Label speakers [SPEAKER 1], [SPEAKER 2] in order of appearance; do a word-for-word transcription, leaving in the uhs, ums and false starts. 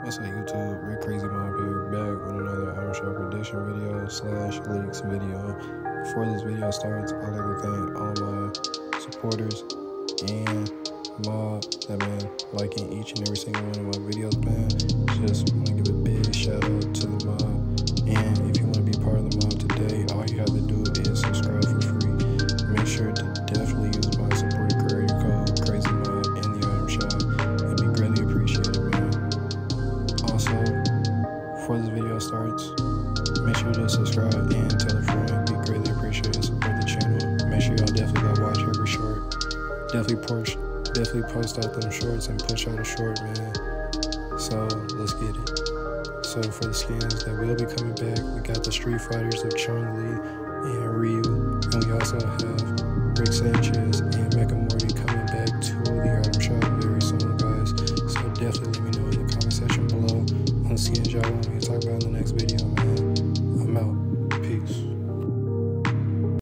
[SPEAKER 1] What's up YouTube, Rick CrazyMob here, back with another item shop prediction video slash leaks video. Before this video starts, I'd like to thank all my supporters and mob that been liking each and every single one of my videos, man. Just want to give a big shout out to the mob, and if you want to be part of the mob today, all you have to do is subscribe for free. Make sure to definitely use my supporter creator code CrazyMob in the item shop. It'd be greatly appreciated, man. Also, before this video starts, make sure to subscribe and tell a friend. It'd be greatly appreciated. Support the channel. Make sure y'all definitely go watch every short. Definitely push, definitely post out them shorts and push out a short, man. So let's get it. So for the skins that will be coming back, we got the Street Fighters of Chun-Li and Ryu, and we also have Rick Sanchez and Mecha Morty coming back to the item shop very soon, guys. So definitely let me know in the comment section below on the skins y'all want me to talk about in the next video, man. I'm out.